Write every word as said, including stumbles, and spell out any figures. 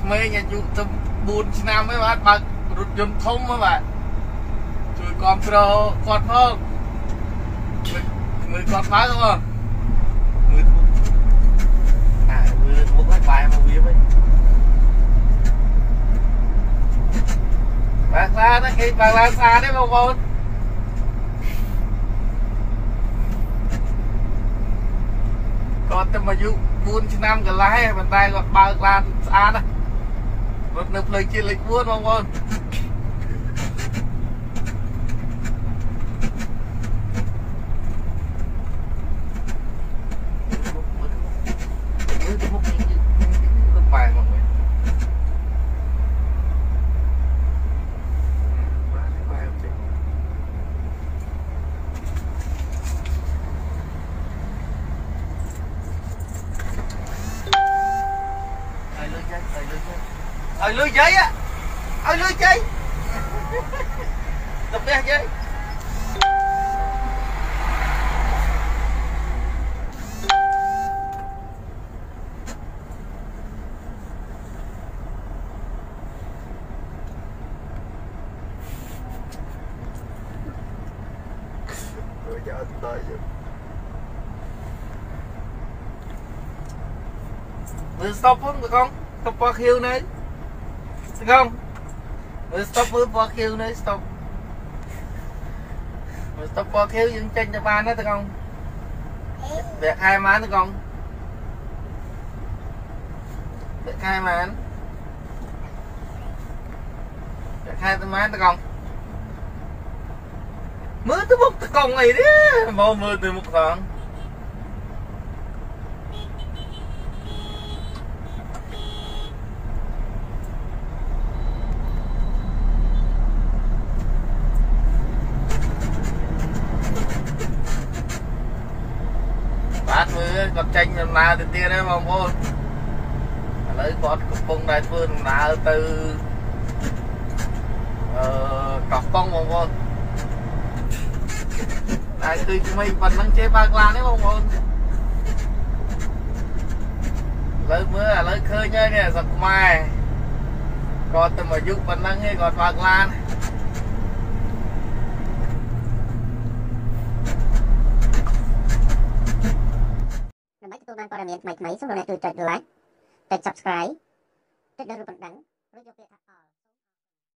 mê nhà chụp tầm buồn năm mấy bạn bạc rút dùm thông mấy bạn chui con pro con không người con phá đúng không người à người một cái bài mà biết ấy bạc ra đó khi bạc ra xa đấy bông bông còn tầm mà dụ buôn năm cái lái bàn tay gọt bạc ra xa đó một nực lời chia lịch buôn bông bông bài mọi người ở lưới giấy á ở lưới giấy tập ra giấy mình stop không được không stop qua khiêu này được không mình stop với qua khiêu này stop mình stop qua khiêu dừng trên cho ba nó được không việc hai má được không việc hai má việc hai má được không mưa tới một cái con này đấy màu mưa từ một khoảng bát mới còn tranh làm nào thì tia đấy mà vô lấy con cục bông đại phương nào từ cọc bông mà vô đại tùy chúng mình vẫn đang chế bạc lan đấy không vô lấy mưa là lấy khơi nhơi nè giật mai còn tầm mà giúp vẫn đang nghe còn bạc lan mấy tôi đang coi miền mấy mấy số này tôi chọn like, chọn subscribe, chọn đăng ký kênh, rồi